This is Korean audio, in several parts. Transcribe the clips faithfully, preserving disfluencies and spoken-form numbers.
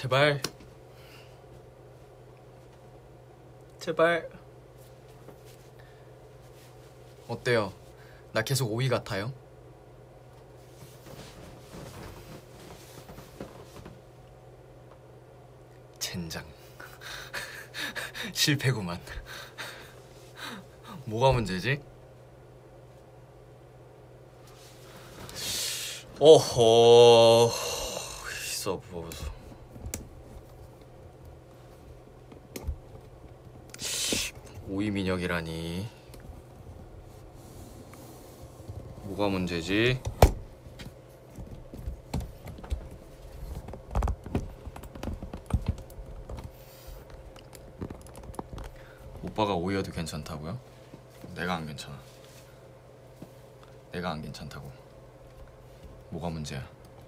제발 제발. 어때요? 나 계속 오이 같아요? 젠장. 실패구만. 뭐가 문제지? 어허. 있어 보소. 오이 민혁이라니. 뭐가 문제지? 오빠가 오이여도 괜찮다고요? 내가 안 괜찮아. 내가 안 괜찮다고. 뭐가 문제야?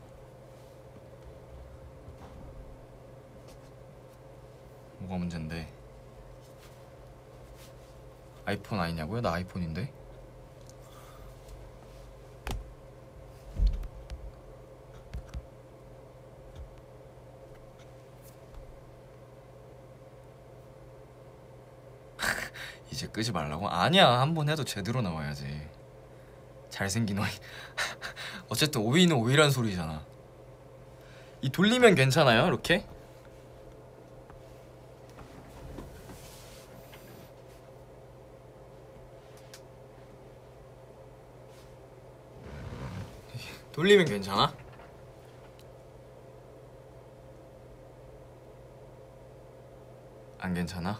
뭐가 문제인데? 아이폰 아니냐고요? 나 아이폰인데? 이제 끄지 말라고? 아니야, 한 번 해도 제대로 나와야지. 잘생긴 오이. 어쨌든 오이는 오이란 소리잖아. 이 돌리면 괜찮아요? 이렇게? 돌리면 괜찮아? 안 괜찮아?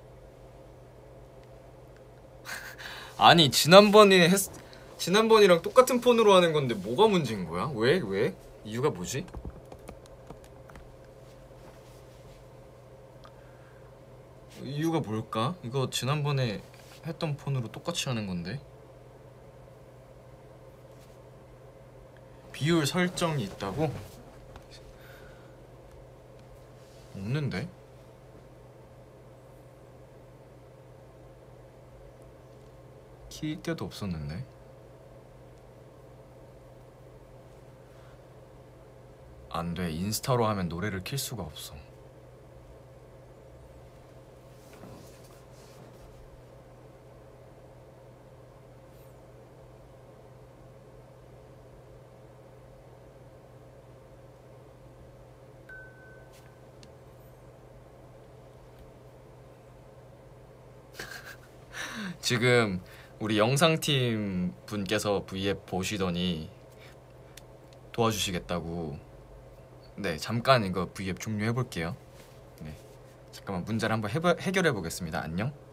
아니 지난번에 했... 지난번이랑 똑같은 폰으로 하는 건데 뭐가 문제인 거야? 왜? 왜? 이유가 뭐지? 이유가 뭘까? 이거 지난번에 했던 폰으로 똑같이 하는 건데. 비율 설정이 있다고? 없는데? 킬 때도 없었는데. 안 돼. 인스타로 하면 노래를 킬 수가 없어. 지금 우리 영상팀 분께서 브이앱 보시더니 도와주시겠다고. 네, 잠깐 이거 브이앱 종료해 볼게요. 네, 잠깐만 문제를 한번 해보, 해결해 보겠습니다. 안녕.